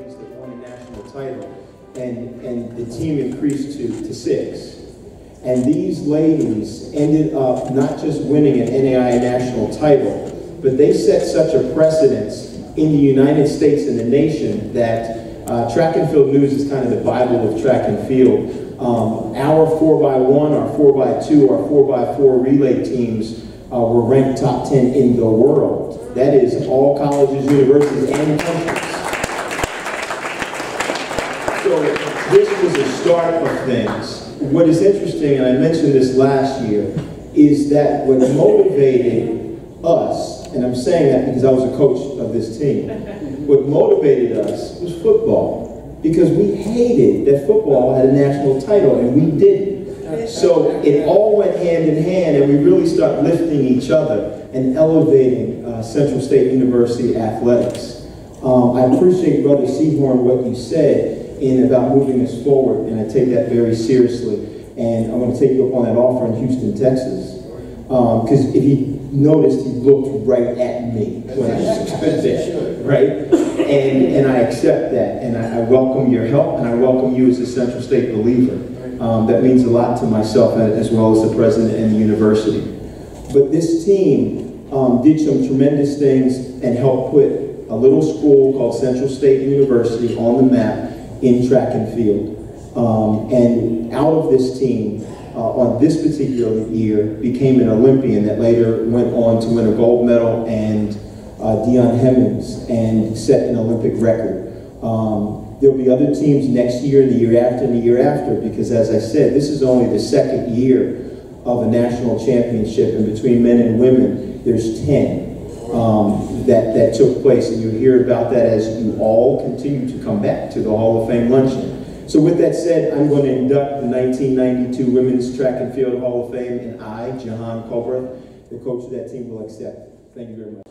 athletes that won a national title, and the team increased to 6. And these ladies ended up not just winning an NAIA national title, but they set such a precedence in the United States and the nation that Track and Field News is kind of the Bible of track and field. Our 4x1, our 4x2, our 4x4 relay teams were ranked top 10 in the world. That is all colleges, universities, and countries. So this was the start of things. What is interesting, and I mentioned this last year, is that what motivated us, and I'm saying that because I was a coach of this team, what motivated us was football. Because we hated that football had a national title, and we didn't. So it all went hand in hand, and we really started lifting each other and elevating Central State University athletics. I appreciate, Brother Seahorn, what you said about moving us forward, and I take that very seriously. And I'm going to take you up on that offer in Houston, Texas. Because if you noticed, he looked right at me when I stood there, right? And I accept that, and I welcome your help, and I welcome you as a Central State believer. That means a lot to myself as well as the president and the university. But this team did some tremendous things and helped put a little school called Central State University on the map in track and field. And out of this team, on this particular year, became an Olympian that later went on to win a gold medal, and Deon Hemmings, and set an Olympic record. There'll be other teams next year, and the year after, and the year after, because as I said, this is only the second year of a national championship, and between men and women, there's 10 that took place, and you'll hear about that as you all continue to come back to the Hall of Fame luncheon. So with that said, I'm going to induct the 1992 Women's Track and Field Hall of Fame, and I, Jahan Culbreath, the coach of that team, will accept. Thank you very much.